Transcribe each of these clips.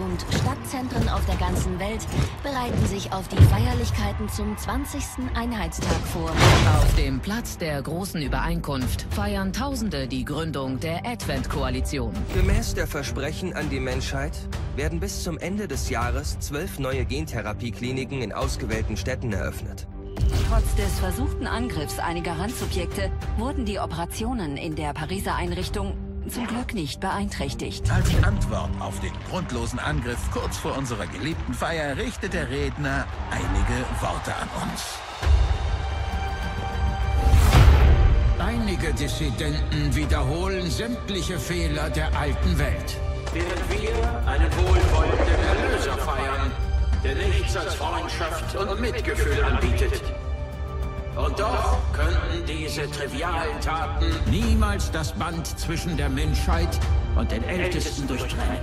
und Stadtzentren auf der ganzen Welt bereiten sich auf die Feierlichkeiten zum 20. Einheitstag vor. Auf dem Platz der großen Übereinkunft feiern Tausende die Gründung der Advent-Koalition. Gemäß der Versprechen an die Menschheit werden bis zum Ende des Jahres 12 neue Gentherapiekliniken in ausgewählten Städten eröffnet. Trotz des versuchten Angriffs einiger Randsubjekte wurden die Operationen in der Pariser Einrichtung zum Glück nicht beeinträchtigt. Als Antwort auf den grundlosen Angriff kurz vor unserer geliebten Feier richtet der Redner einige Worte an uns. Einige Dissidenten wiederholen sämtliche Fehler der alten Welt. Während wir einen wohlwollenden Erlöser feiern, der nichts als Freundschaft und Mitgefühl anbietet. Und doch könnten diese trivialen Taten Niemals das Band zwischen der Menschheit und den Ältesten durchtrennen.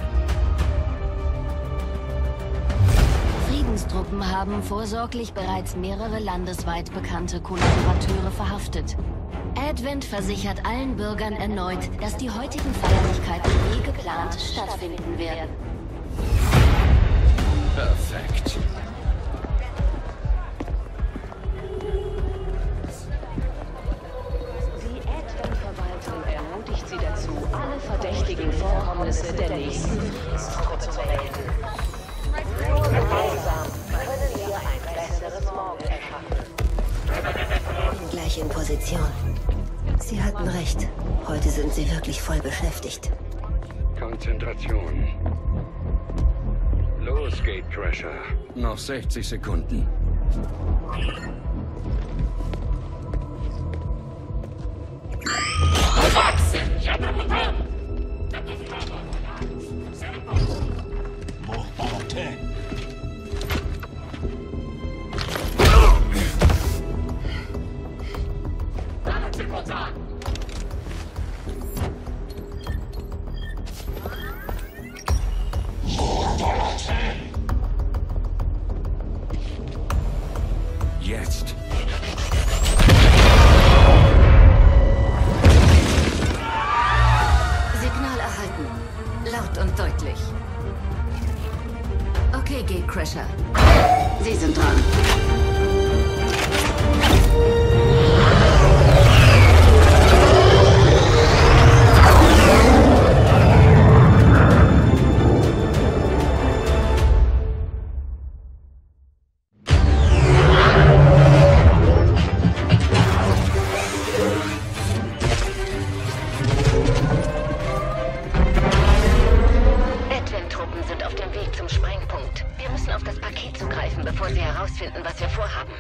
Friedenstruppen haben vorsorglich bereits mehrere landesweit bekannte Kollaborateure verhaftet. Advent versichert allen Bürgern erneut, dass die heutigen Feierlichkeiten wie geplant stattfinden werden. perfekt. Die Advent-Verwaltung ermutigt Sie dazu, alle verdächtigen Vorkommnisse der nächsten Friedensgruppe zu melden. Nur gemeinsam können wir ein besseres Morgen erschaffen. Bin gleich in Position. Sie hatten recht. Heute sind Sie wirklich voll beschäftigt. Konzentration. Los, Gatecrasher. Noch 60 Sekunden. Jetzt. Signal erhalten. Laut und deutlich. Okay, Gatecrasher. Sie sind dran. Advent-Truppen sind auf dem Weg zum Sprengpunkt. Wir müssen auf das Paket zugreifen, bevor sie herausfinden, was wir vorhaben.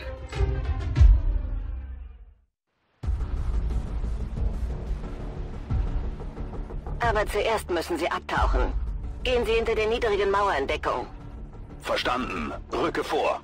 Aber zuerst müssen Sie abtauchen. Gehen Sie hinter der niedrigen Mauer in Deckung. Verstanden. Rücke vor.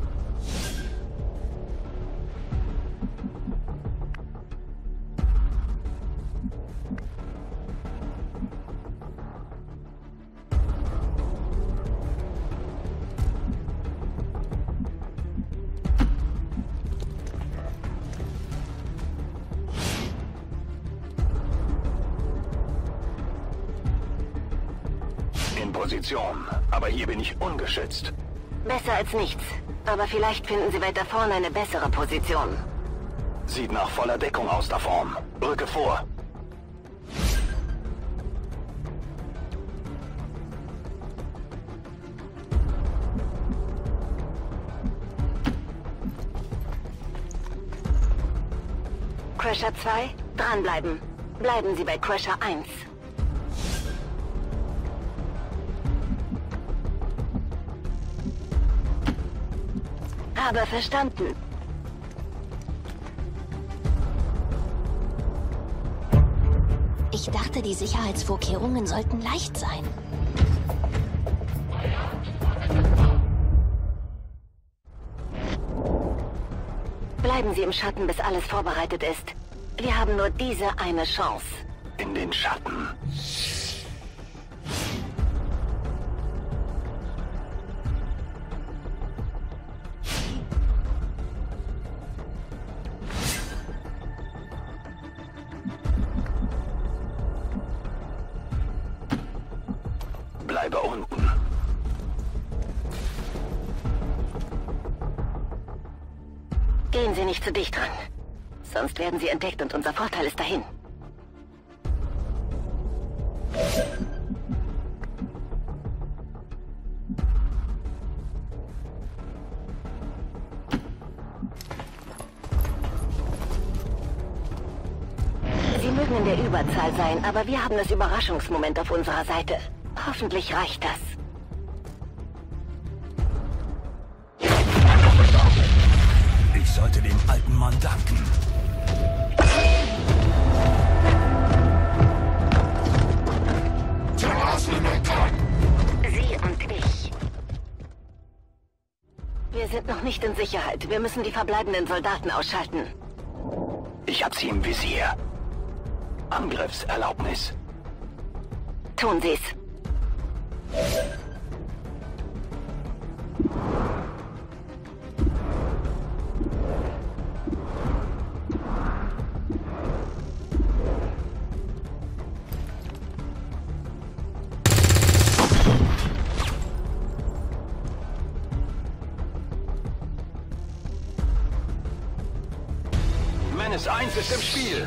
In Position. Aber hier bin ich ungeschützt. Besser als nichts. Aber vielleicht finden Sie weiter vorne eine bessere Position. Sieht nach voller Deckung aus da vorn. Rücke vor. Crusher 2, dranbleiben. Bleiben Sie bei Crusher 1. Aber verstanden. Ich dachte, die Sicherheitsvorkehrungen sollten leicht sein. Bleiben Sie im Schatten, bis alles vorbereitet ist. Wir haben nur diese eine Chance. In den Schatten. Bleibe unten. Gehen Sie nicht zu dicht ran. Sonst werden Sie entdeckt und unser Vorteil ist dahin. Sie mögen in der Überzahl sein, aber wir haben das Überraschungsmoment auf unserer Seite. Hoffentlich reicht das. Ich sollte dem alten Mann danken. Sie und ich. Wir sind noch nicht in Sicherheit. Wir müssen die verbleibenden Soldaten ausschalten. Ich hab sie im Visier. Angriffserlaubnis. Tun Sie's. Menace 1 ist im Spiel.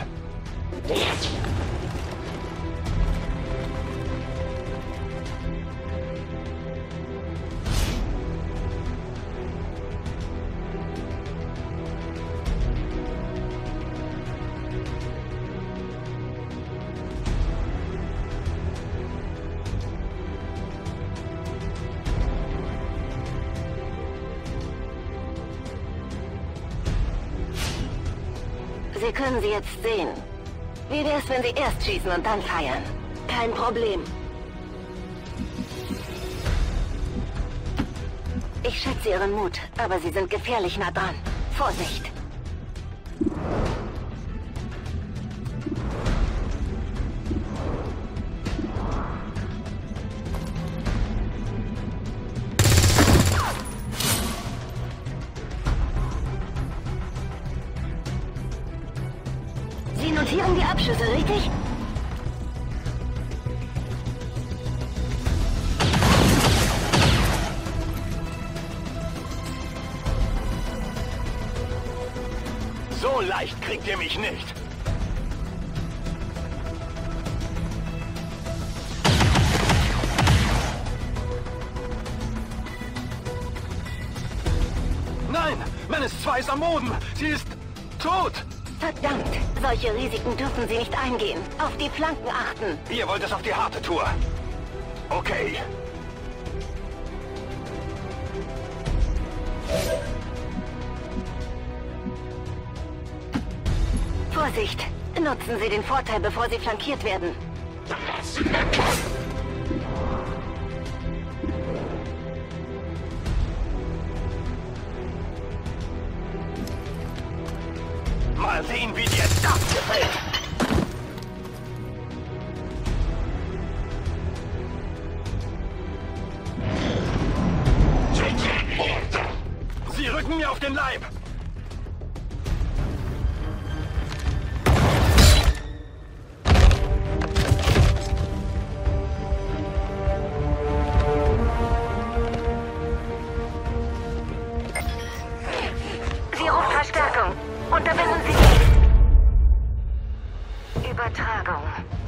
Sie können sie jetzt sehen. Wie wär's, wenn Sie erst schießen und dann feiern? Kein Problem. Ich schätze Ihren Mut, aber Sie sind gefährlich nah dran. Vorsicht! Sie notieren die Abschüsse, richtig? So leicht kriegt ihr mich nicht. Nein! Menace 2 ist am Boden! Sie ist tot! Verdammt! Solche Risiken dürfen Sie nicht eingehen. Auf die Flanken achten. Ihr wollt es auf die harte Tour. Okay. Vorsicht! Nutzen Sie den Vorteil, bevor Sie flankiert werden. Mal sehen, wie dir das gefällt. Sie rücken mir auf den Leib. Sie ruft Verstärkung. Unterbinden Sie die Übertragung.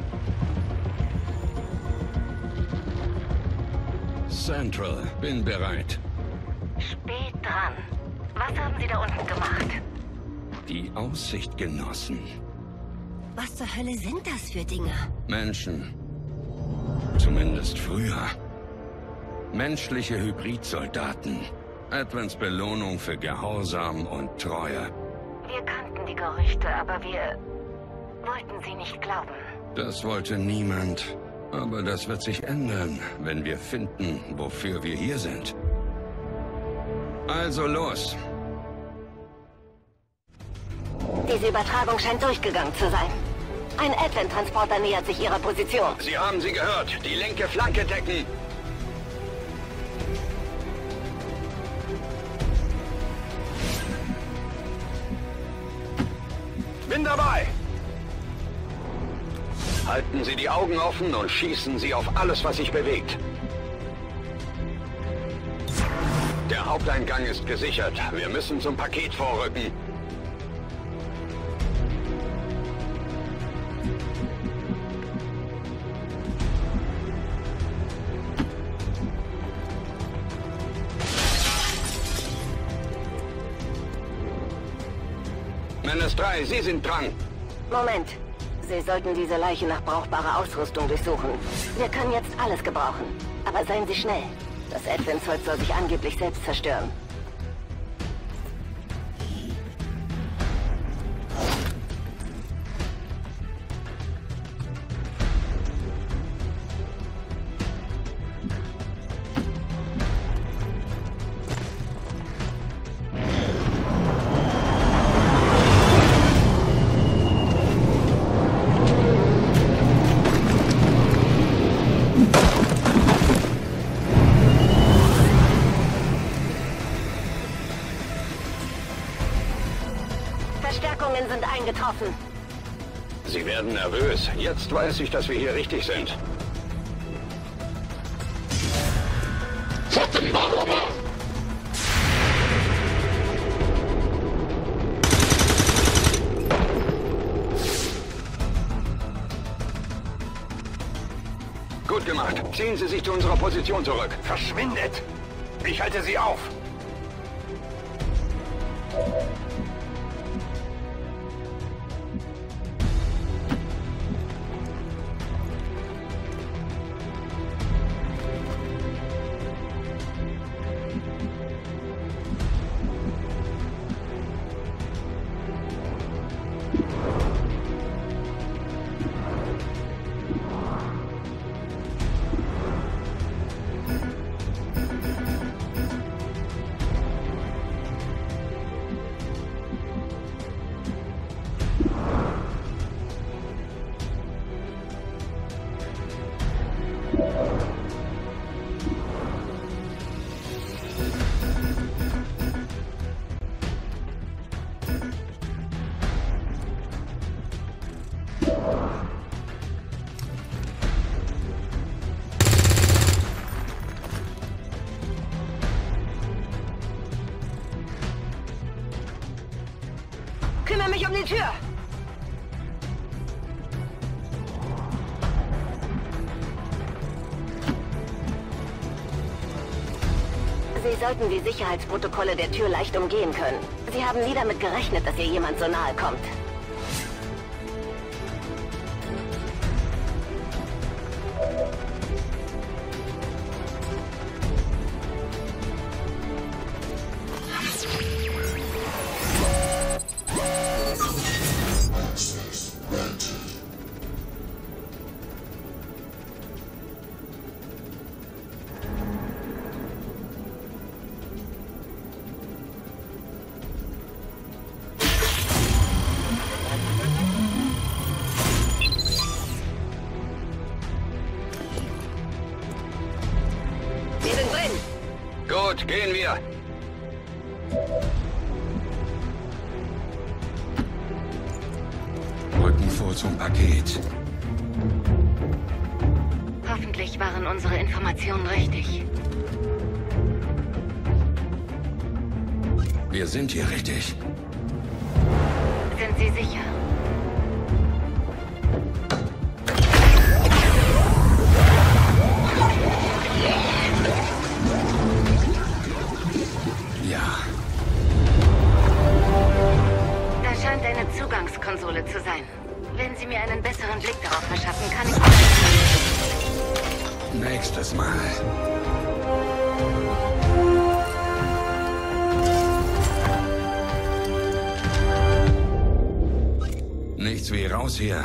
Central, bin bereit. Spät dran. Was haben Sie da unten gemacht? Die Aussicht genossen. Was zur Hölle sind das für Dinger? Menschen. Zumindest früher. Menschliche Hybridsoldaten. Edwins Belohnung für Gehorsam und Treue. Wir kannten die Gerüchte, aber wir wollten sie nicht glauben. Das wollte niemand. Aber das wird sich ändern, wenn wir finden, wofür wir hier sind. Also los. Diese Übertragung scheint durchgegangen zu sein. Ein Advent-Transporter nähert sich Ihrer Position. Sie haben sie gehört. Die linke Flanke decken. Bin dabei. Halten Sie die Augen offen und schießen Sie auf alles, was sich bewegt. Der Haupteingang ist gesichert. Wir müssen zum Paket vorrücken. Menace 3, Sie sind dran. Moment. Sie sollten diese Leiche nach brauchbarer Ausrüstung durchsuchen. Wir können jetzt alles gebrauchen. Aber seien Sie schnell. Das Advent-Zeug soll sich angeblich selbst zerstören. Verstärkungen sind eingetroffen. Sie werden nervös. Jetzt weiß ich, dass wir hier richtig sind. Gut gemacht. Ziehen Sie sich zu unserer Position zurück. Verschwindet! Ich halte Sie auf! Kümmere mich um die Tür! Sie sollten die Sicherheitsprotokolle der Tür leicht umgehen können. Sie haben nie damit gerechnet, dass ihr jemand so nahe kommt. Gut, gehen wir. Rücken vor zum Paket. Hoffentlich waren unsere Informationen richtig. Wir sind hier richtig. Sind Sie sicher? Da scheint eine Zugangskonsole zu sein. Wenn Sie mir einen besseren Blick darauf verschaffen, kann ich... Nächstes Mal. Nichts wie raus hier.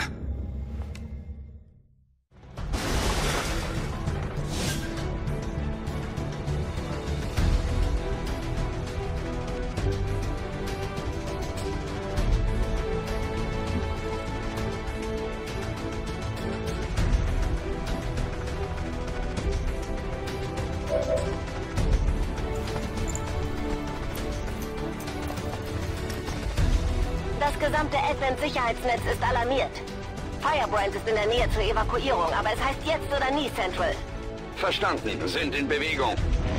Das gesamte Advent-Sicherheitsnetz ist alarmiert. Firebrand ist in der Nähe zur Evakuierung, aber es heißt jetzt oder nie, Central. Verstanden, sind in Bewegung.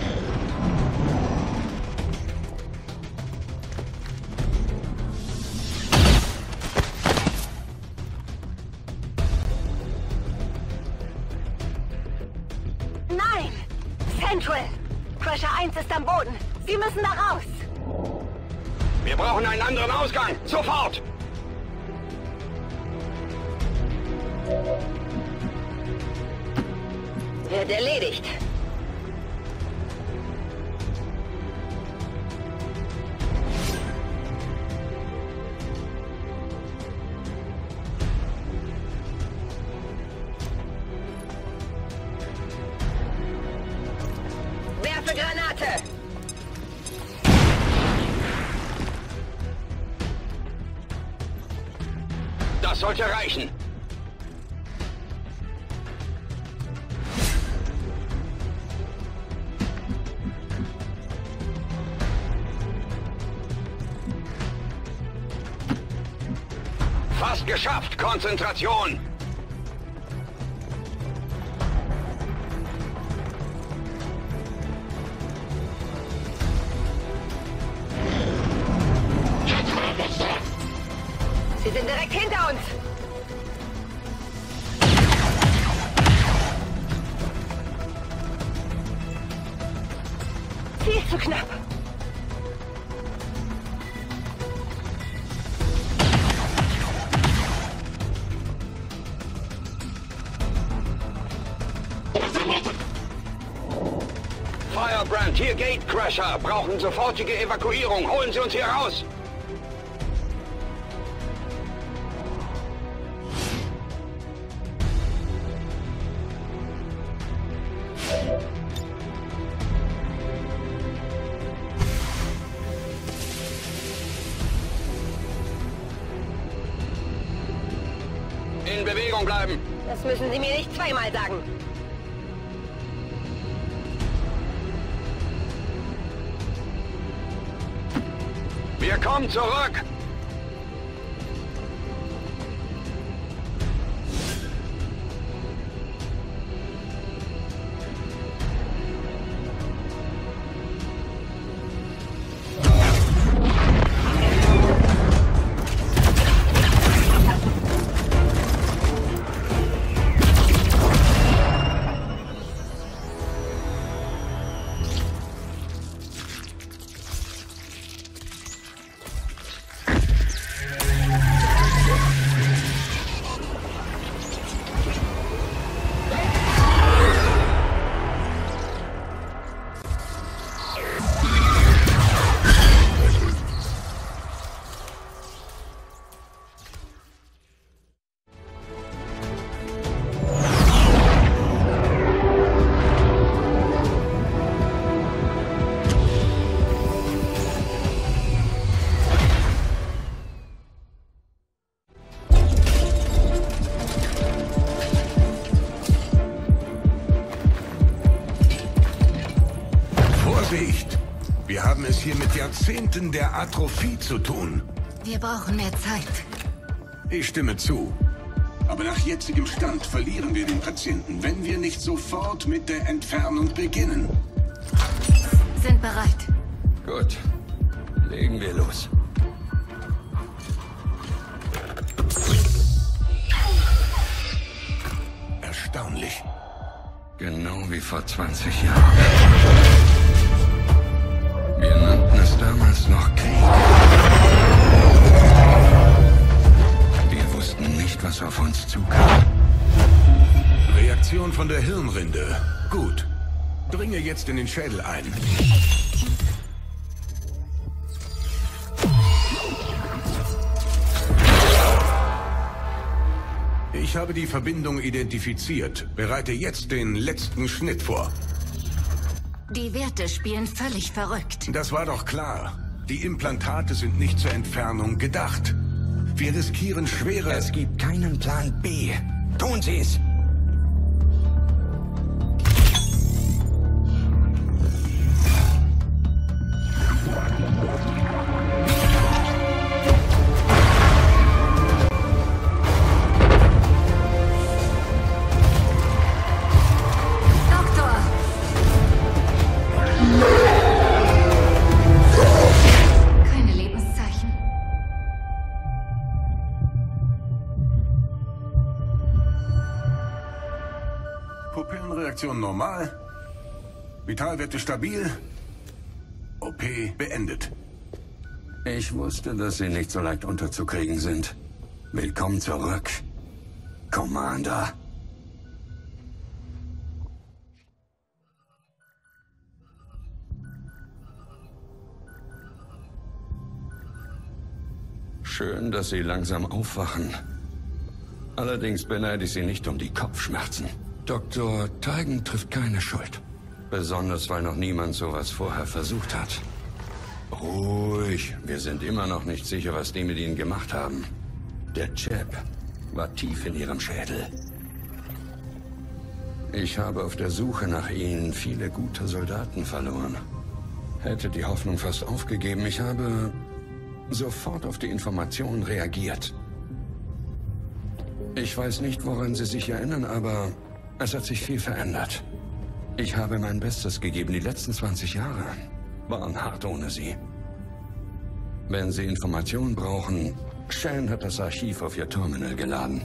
Nein! Central! Crusher 1 ist am Boden. Sie müssen da raus! Wir brauchen einen anderen Ausgang. Sofort! Wird erledigt. Werfe Granate! Das sollte reichen. Fast geschafft. Konzentration. Sie sind direkt hinter uns. Viel zu knapp. Firebrand, hier Gatecrasher. Brauchen sofortige Evakuierung. Holen Sie uns hier raus. In Bewegung bleiben. Das müssen Sie mir nicht zweimal sagen. Wir kommen zurück. Wir haben es hier mit Jahrzehnten der Atrophie zu tun. Wir brauchen mehr Zeit. Ich stimme zu. Aber nach jetzigem Stand verlieren wir den Patienten, wenn wir nicht sofort mit der Entfernung beginnen. Sind bereit. Gut. Legen wir los. Erstaunlich. Genau wie vor 20 Jahren. Wir nannten es damals noch Krieg. Wir wussten nicht, was auf uns zukam. Reaktion von der Hirnrinde. Gut. Dringe jetzt in den Schädel ein. Ich habe die Verbindung identifiziert. Bereite jetzt den letzten Schnitt vor. Die Werte spielen völlig verrückt. Das war doch klar. Die Implantate sind nicht zur Entfernung gedacht. Wir riskieren schwere... Es gibt keinen Plan B. Tun Sie es! Pupillenreaktion normal. Vitalwerte stabil. OP beendet. Ich wusste, dass Sie nicht so leicht unterzukriegen sind. Willkommen zurück, Commander. Schön, dass Sie langsam aufwachen. Allerdings beneide ich Sie nicht um die Kopfschmerzen. Dr. Tygan trifft keine Schuld. Besonders, weil noch niemand sowas vorher versucht hat. Ruhig, wir sind immer noch nicht sicher, was die mit Ihnen gemacht haben. Der Chip war tief in Ihrem Schädel. Ich habe auf der Suche nach Ihnen viele gute Soldaten verloren. Hätte die Hoffnung fast aufgegeben. Ich habe sofort auf die Information reagiert. Ich weiß nicht, woran Sie sich erinnern, aber es hat sich viel verändert. Ich habe mein Bestes gegeben. Die letzten 20 Jahre waren hart ohne Sie. Wenn Sie Informationen brauchen, Shan hat das Archiv auf Ihr Terminal geladen.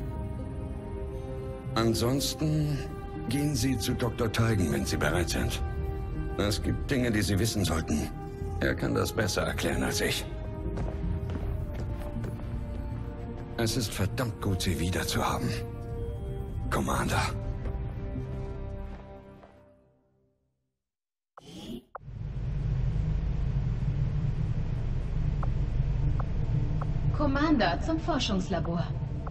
Ansonsten gehen Sie zu Dr. Tygan, wenn Sie bereit sind. Es gibt Dinge, die Sie wissen sollten. Er kann das besser erklären als ich. Es ist verdammt gut, Sie wiederzuhaben, Commander. Commander, zum Forschungslabor.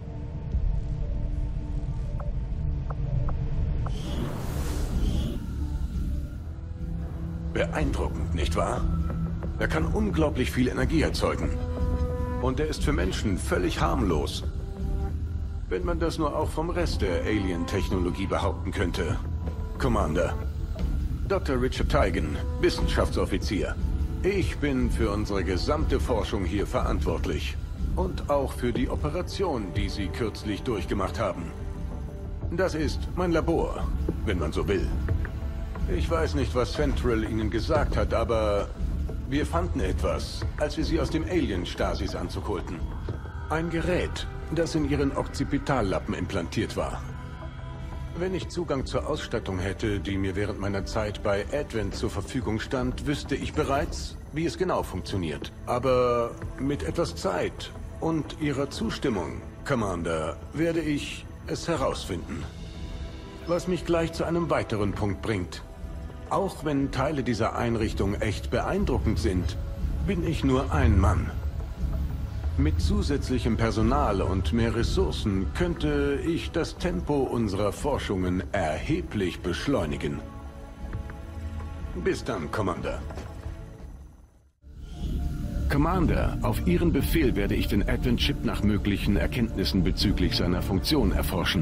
Beeindruckend, nicht wahr? Er kann unglaublich viel Energie erzeugen. Und er ist für Menschen völlig harmlos. Wenn man das nur auch vom Rest der Alien-Technologie behaupten könnte. Commander. Dr. Richard Tygan, Wissenschaftsoffizier. Ich bin für unsere gesamte Forschung hier verantwortlich. Und auch für die Operation, die Sie kürzlich durchgemacht haben. Das ist mein Labor, wenn man so will. Ich weiß nicht, was Central Ihnen gesagt hat, aber wir fanden etwas, als wir Sie aus dem Alien-Stasis-Anzug holten. Ein Gerät, das in Ihren Occipitallappen implantiert war. Wenn ich Zugang zur Ausstattung hätte, die mir während meiner Zeit bei Advent zur Verfügung stand, wüsste ich bereits, wie es genau funktioniert. Aber mit etwas Zeit und Ihrer Zustimmung, Commander, werde ich es herausfinden. Was mich gleich zu einem weiteren Punkt bringt. Auch wenn Teile dieser Einrichtung echt beeindruckend sind, bin ich nur ein Mann. Mit zusätzlichem Personal und mehr Ressourcen könnte ich das Tempo unserer Forschungen erheblich beschleunigen. Bis dann, Commander. Commander, auf Ihren Befehl werde ich den Advent-Chip nach möglichen Erkenntnissen bezüglich seiner Funktion erforschen.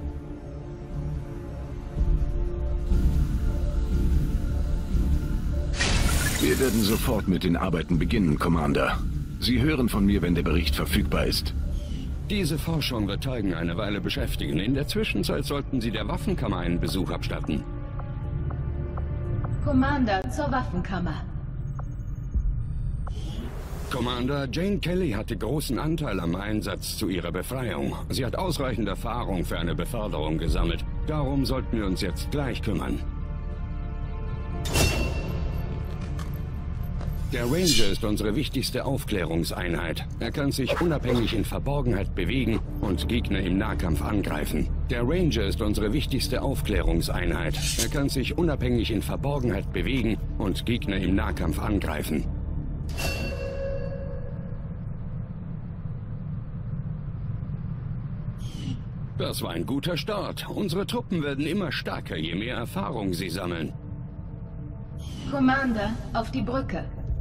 Wir werden sofort mit den Arbeiten beginnen, Commander. Sie hören von mir, wenn der Bericht verfügbar ist. Diese Forschung wird Tygan eine Weile beschäftigen. In der Zwischenzeit sollten Sie der Waffenkammer einen Besuch abstatten. Commander, zur Waffenkammer. Commander, Jane Kelly hatte großen Anteil am Einsatz zu ihrer Befreiung. Sie hat ausreichend Erfahrung für eine Beförderung gesammelt. Darum sollten wir uns jetzt gleich kümmern. Der Ranger ist unsere wichtigste Aufklärungseinheit. Er kann sich unabhängig in Verborgenheit bewegen und Gegner im Nahkampf angreifen. Der Ranger ist unsere wichtigste Aufklärungseinheit. Er kann sich unabhängig in Verborgenheit bewegen und Gegner im Nahkampf angreifen. Das war ein guter Start. Unsere Truppen werden immer stärker, je mehr Erfahrung sie sammeln. Commander, auf die Brücke.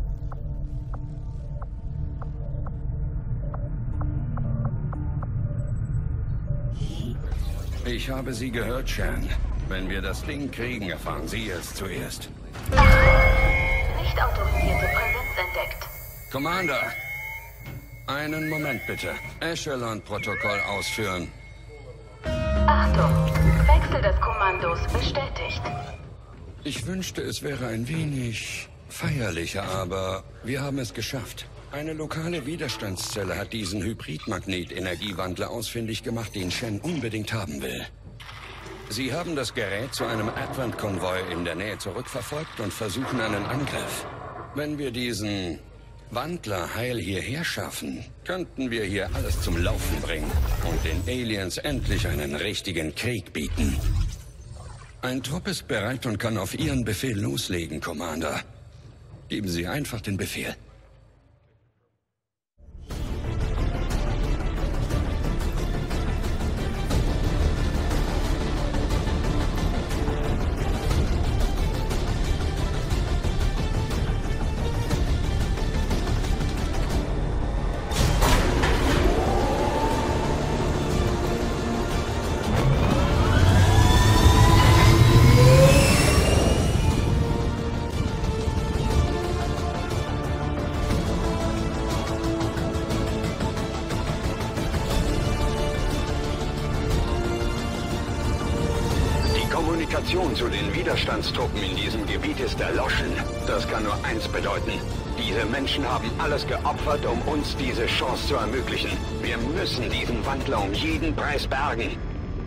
Ich habe Sie gehört, Shan. Wenn wir das Ding kriegen, erfahren Sie es zuerst. Nicht autorisierte Präsenz entdeckt. Commander! Einen Moment bitte. Echelon-Protokoll ausführen. Achtung! Wechsel des Kommandos bestätigt. Ich wünschte, es wäre ein wenig feierlicher, aber wir haben es geschafft. Eine lokale Widerstandszelle hat diesen Hybridmagnet-Energiewandler ausfindig gemacht, den Shen unbedingt haben will. Sie haben das Gerät zu einem Advent-Konvoi in der Nähe zurückverfolgt und versuchen einen Angriff. Wenn wir diesen Wandler heil hierher schaffen, könnten wir hier alles zum Laufen bringen und den Aliens endlich einen richtigen Krieg bieten. Ein Trupp ist bereit und kann auf Ihren Befehl loslegen, Commander. Geben Sie einfach den Befehl. Zu den Widerstandstruppen in diesem Gebiet ist erloschen. Das kann nur eins bedeuten. Diese Menschen haben alles geopfert, um uns diese Chance zu ermöglichen. Wir müssen diesen Wandler um jeden Preis bergen.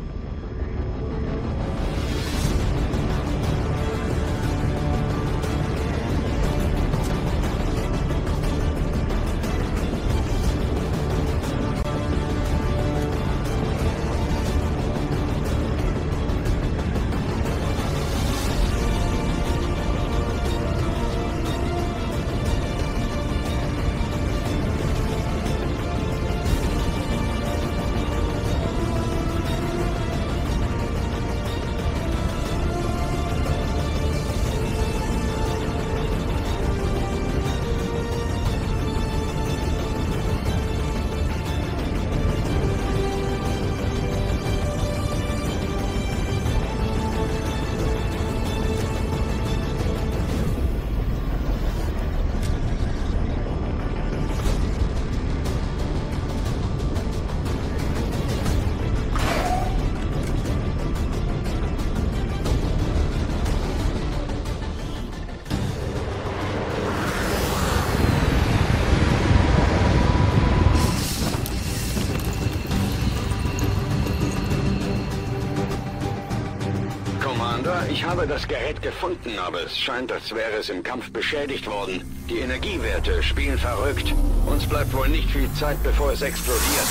Ich habe das Gerät gefunden, aber es scheint, als wäre es im Kampf beschädigt worden. Die Energiewerte spielen verrückt. Uns bleibt wohl nicht viel Zeit, bevor es explodiert.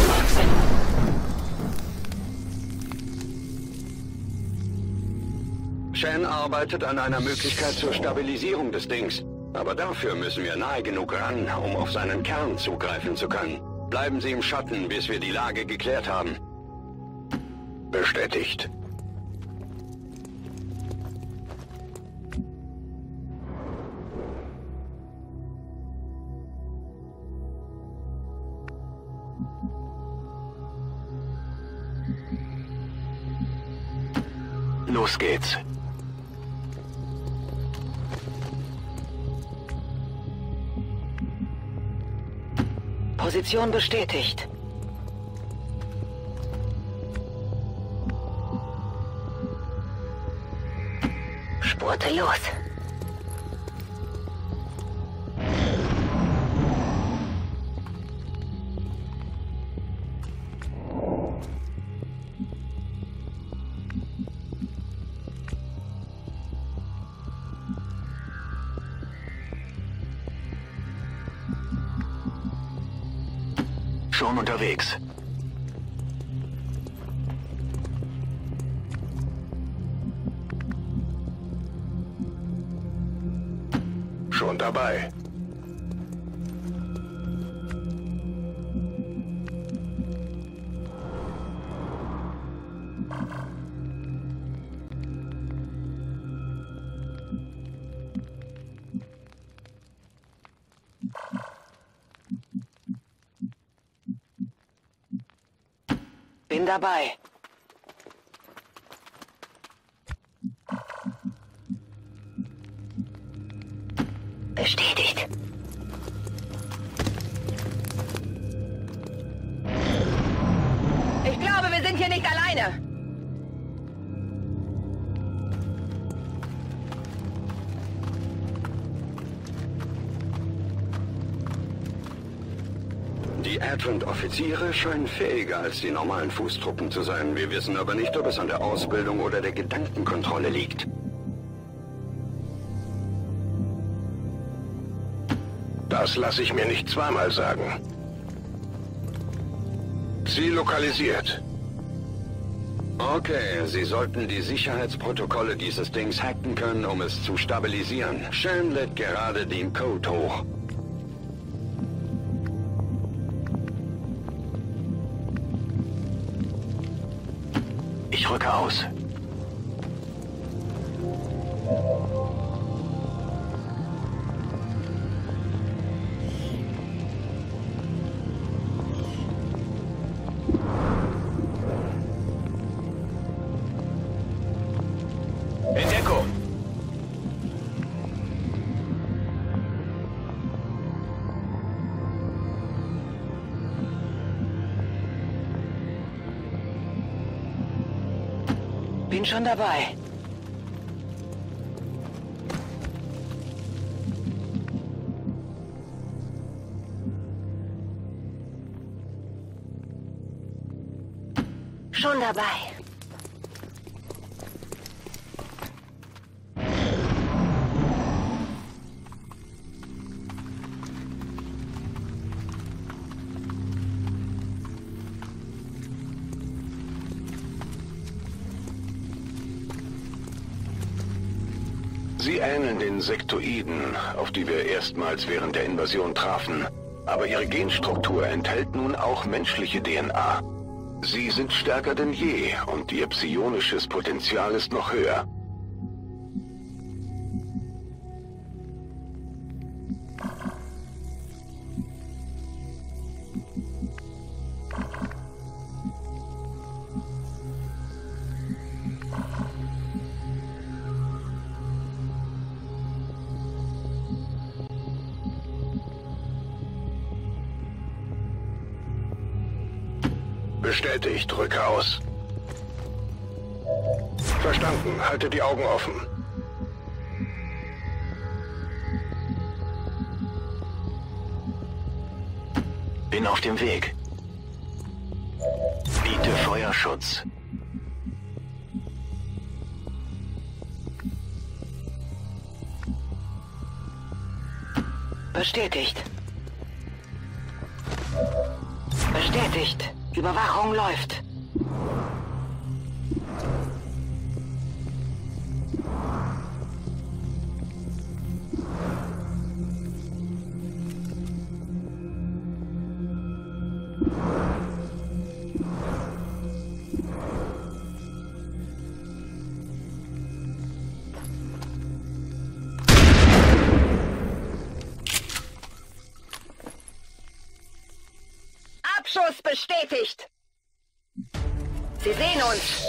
Shen arbeitet an einer Möglichkeit zur Stabilisierung des Dings. Aber dafür müssen wir nahe genug ran, um auf seinen Kern zugreifen zu können. Bleiben Sie im Schatten, bis wir die Lage geklärt haben. Bestätigt. Los geht's. Position bestätigt. Spurte los. Schon unterwegs. Schon dabei. Bin dabei. Bestätigt. Ich glaube, wir sind hier nicht alleine. Die Advent-Offiziere scheinen fähiger als die normalen Fußtruppen zu sein. Wir wissen aber nicht, ob es an der Ausbildung oder der Gedankenkontrolle liegt. Das lasse ich mir nicht zweimal sagen. Ziel lokalisiert. Okay, Sie sollten die Sicherheitsprotokolle dieses Dings hacken können, um es zu stabilisieren. Shen lädt gerade den Code hoch. Ich rücke aus. In Deckung. Bin schon dabei. Schon dabei. Sie ähneln den Sektoiden, auf die wir erstmals während der Invasion trafen. Aber ihre Genstruktur enthält nun auch menschliche DNA. Sie sind stärker denn je und ihr psionisches Potenzial ist noch höher. Bestätigt, rücke aus. Verstanden, halte die Augen offen. Bin auf dem Weg. Biete Feuerschutz. Bestätigt. Bestätigt. Überwachung läuft. Abschuss bestätigt. Sie sehen uns.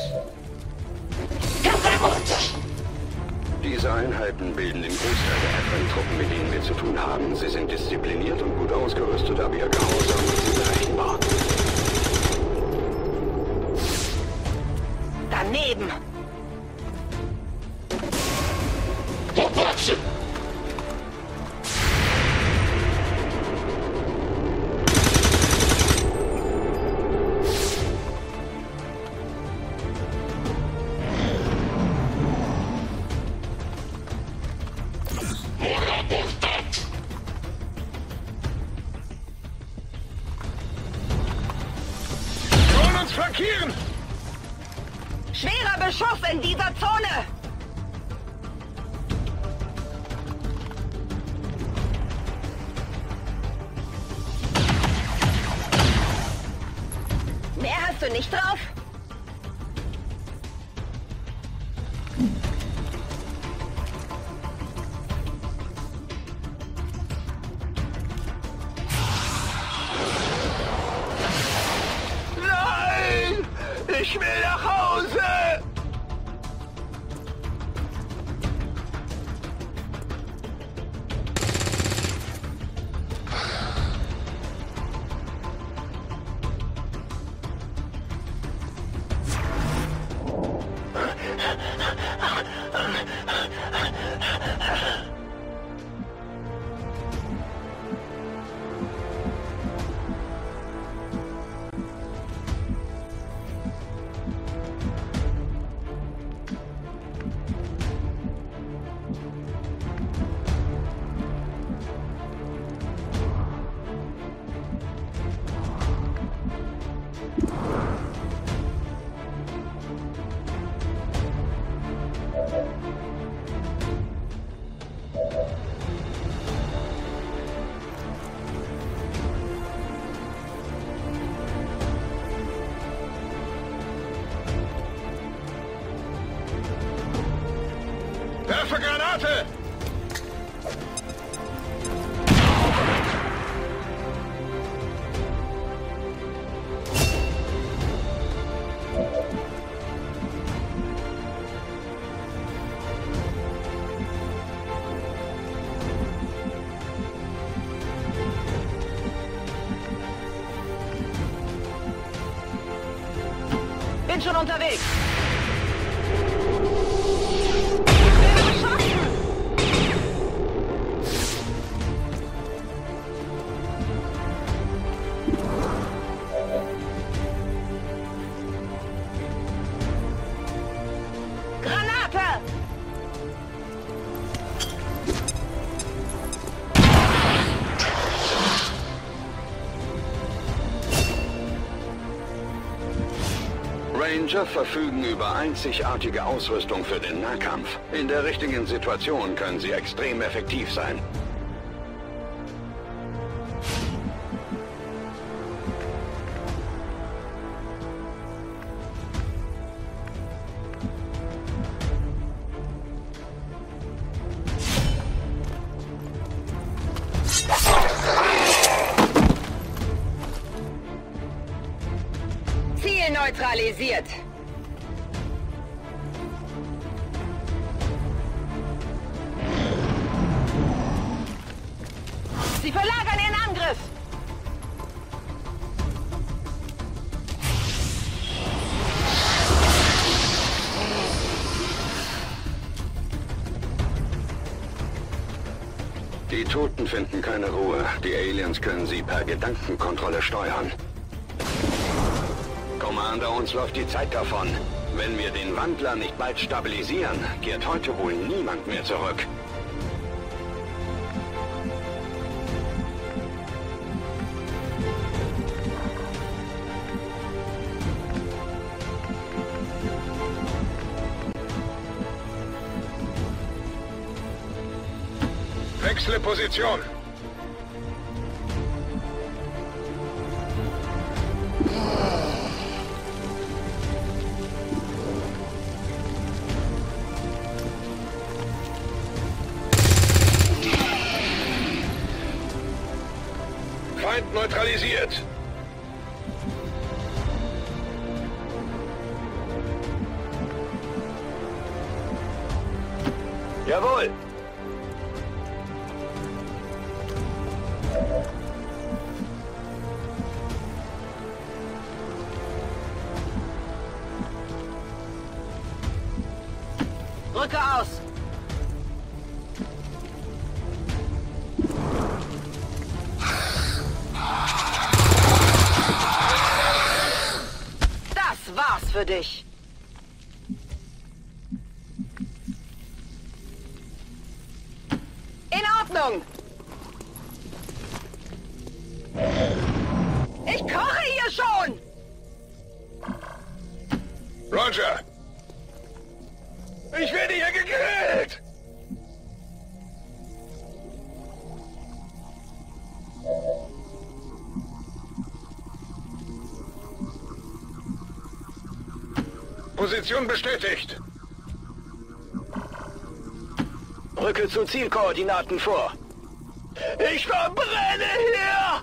Diese Einheiten bilden den Großteil der Advent-Truppen, mit denen wir zu tun haben. Sie sind diszipliniert und gut ausgerüstet, aber ihr Gehorsam ist unberechenbar. Daneben. Flankieren! Schwerer Beschuss in dieser Zone! Mehr hast du nicht drauf? Ich will nach Hause! sind schon unterwegs. Granate! Ranger verfügen über einzigartige Ausrüstung für den Nahkampf. In der richtigen Situation können sie extrem effektiv sein. Ziel neutralisiert. Sie verlagern ihren Angriff. Die Toten finden keine Ruhe. Die Aliens können sie per Gedankenkontrolle steuern. Commander, uns läuft die Zeit davon. Wenn wir den Wandler nicht bald stabilisieren, kehrt heute wohl niemand mehr zurück. Wechsle Position. Feind neutralisiert. Jawohl. Brücke aus. Das war's für dich. In Ordnung. Ich koche hier schon. Roger. Ich werde hier gegrillt! Position bestätigt. Rücke zu Zielkoordinaten vor. Ich verbrenne hier!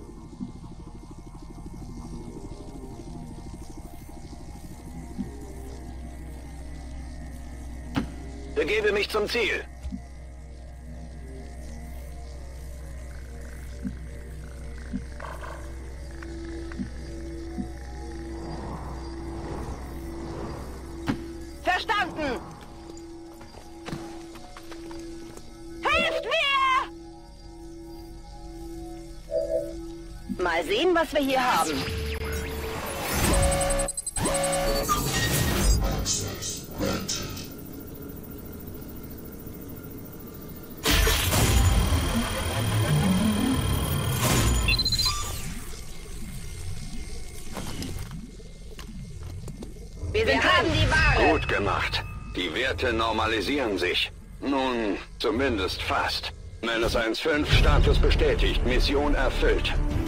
Begebe mich zum Ziel. Verstanden! Helft mir! Mal sehen, was wir hier haben. Wir haben die Ware. Gut gemacht. Die Werte normalisieren sich. Nun, zumindest fast. Meines 1-5 Status bestätigt. Mission erfüllt.